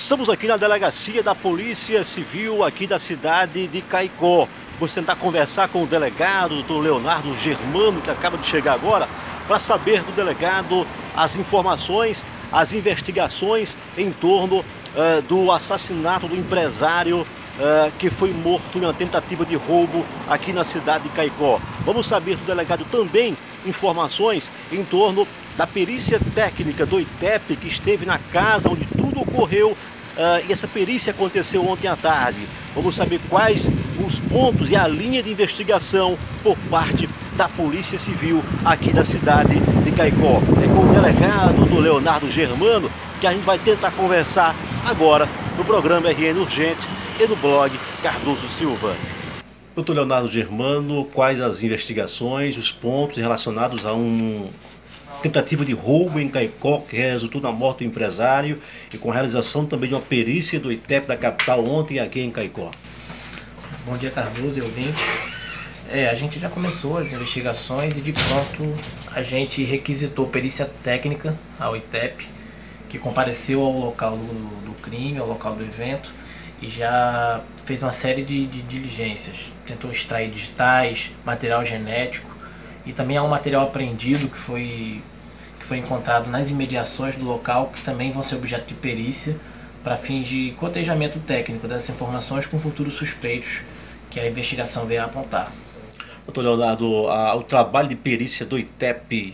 Estamos aqui na delegacia da Polícia Civil aqui da cidade de Caicó. Vou tentar conversar com o delegado, doutor Leonardo Germano, que acaba de chegar agora, para saber do delegado as informações, as investigações em torno do assassinato do empresário que foi morto em uma tentativa de roubo aqui na cidade de Caicó. Vamos saber do delegado também informações em torno da perícia técnica do ITEP que esteve na casa onde tudo ocorreu e essa perícia aconteceu ontem à tarde. Vamos saber quais os pontos e a linha de investigação por parte da Polícia Civil aqui da cidade de Caicó. É com o delegado do Leonardo Germano que a gente vai tentar conversar agora no programa RN Urgente e no blog Cardoso Silva. Doutor Leonardo Germano, quais as investigações, os pontos relacionados a uma tentativa de roubo em Caicó que resultou na morte do empresário e com a realização também de uma perícia do ITEP da capital ontem aqui em Caicó? Bom dia, Cardoso e ouvinte. A gente já começou as investigações e de pronto a gente requisitou perícia técnica ao ITEP, que compareceu ao local do crime, ao local do evento, e já fez uma série de diligências. Tentou extrair digitais, material genético, e também há um material apreendido que foi encontrado nas imediações do local, que também vão ser objeto de perícia para fins de cotejamento técnico dessas informações com futuros suspeitos que a investigação veio a apontar. Doutor Leonardo, o trabalho de perícia do ITEP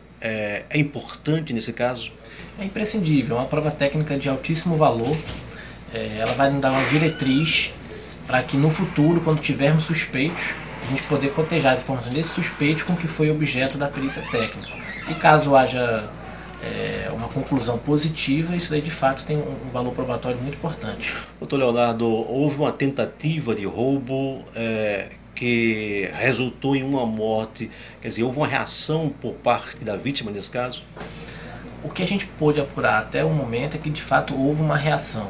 é importante nesse caso? É imprescindível, é uma prova técnica de altíssimo valor. Ela vai nos dar uma diretriz para que no futuro, quando tivermos suspeitos, a gente poder cotejar as informações desse suspeito com o que foi objeto da perícia técnica. E caso haja uma conclusão positiva, isso daí de fato tem um valor probatório muito importante. Doutor Leonardo, houve uma tentativa de roubo que resultou em uma morte, quer dizer, houve uma reação por parte da vítima nesse caso? O que a gente pôde apurar até o momento é que de fato houve uma reação.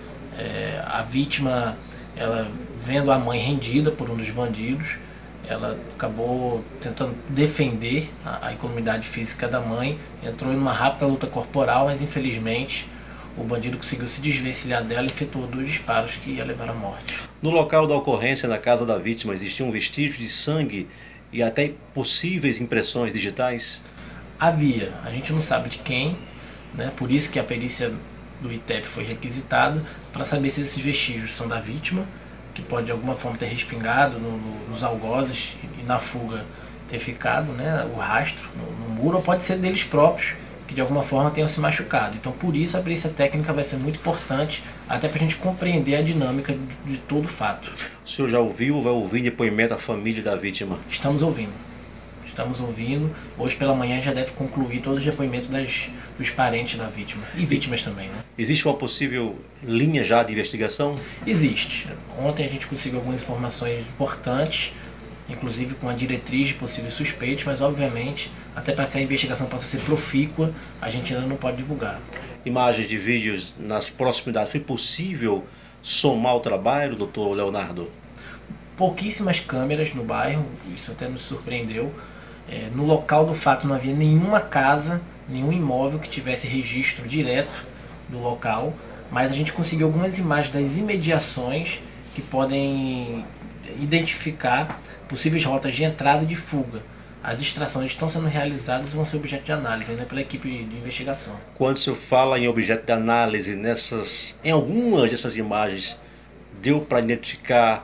A vítima, ela vendo a mãe rendida por um dos bandidos, ela acabou tentando defender a incolumidade física da mãe, entrou em uma rápida luta corporal, mas infelizmente o bandido conseguiu se desvencilhar dela e efetuou 2 disparos que ia levar à morte. No local da ocorrência, na casa da vítima, existia um vestígio de sangue e até possíveis impressões digitais? Havia, a gente não sabe de quem, né? Por isso que a perícia do ITEP foi requisitada, para saber se esses vestígios são da vítima, que pode de alguma forma ter respingado nos algozes e na fuga ter ficado, né, o rastro no muro, ou pode ser deles próprios, que de alguma forma tenham se machucado. Então por isso a perícia técnica vai ser muito importante, até para a gente compreender a dinâmica de todo o fato. O senhor já ouviu ou vai ouvir depoimento da família da vítima? Estamos ouvindo. Hoje pela manhã já deve concluir todos os depoimentos dos parentes da vítima e vítimas também, né? Existe uma possível linha já de investigação? Existe. Ontem a gente conseguiu algumas informações importantes, inclusive com a diretriz de possíveis suspeitos, mas obviamente, até para que a investigação possa ser profícua, a gente ainda não pode divulgar. Imagens de vídeos nas proximidades, foi possível somar o trabalho, doutor Leonardo? Pouquíssimas câmeras no bairro, isso até nos surpreendeu. No local do fato não havia nenhuma casa, nenhum imóvel que tivesse registro direto do local, mas a gente conseguiu algumas imagens das imediações que podem identificar possíveis rotas de entrada e de fuga. As extrações estão sendo realizadas e vão ser objeto de análise ainda pela equipe de investigação. Quando o senhor fala em objeto de análise, em algumas dessas imagens, deu para identificar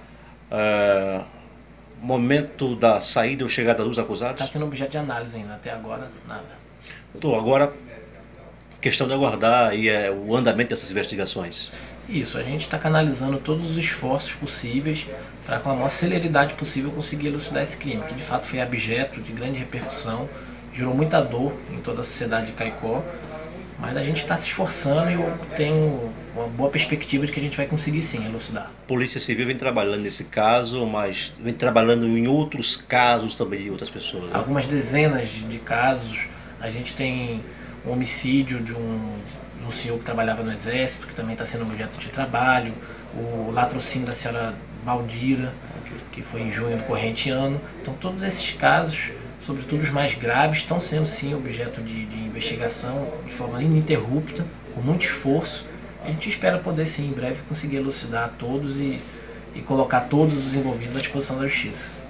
momento da saída ou chegada dos acusados? Está sendo objeto de análise ainda, até agora nada. Doutor, agora questão de aguardar aí, o andamento dessas investigações. Isso, a gente está canalizando todos os esforços possíveis para com a maior celeridade possível conseguir elucidar esse crime, que de fato foi objeto de grande repercussão, gerou muita dor em toda a sociedade de Caicó, mas a gente está se esforçando e eu tenho uma boa perspectiva de que a gente vai conseguir sim elucidar. A Polícia Civil vem trabalhando nesse caso, mas vem trabalhando em outros casos também de outras pessoas, né? Algumas dezenas de casos. A gente tem um homicídio de um senhor que trabalhava no Exército, que também está sendo objeto de trabalho, o latrocínio da senhora Baldira, que foi em junho do corrente ano. Então todos esses casos, sobretudo os mais graves, estão sendo sim objeto de investigação de forma ininterrupta, com muito esforço, A gente espera poder sim, em breve, conseguir elucidar todos e colocar todos os envolvidos à disposição da justiça.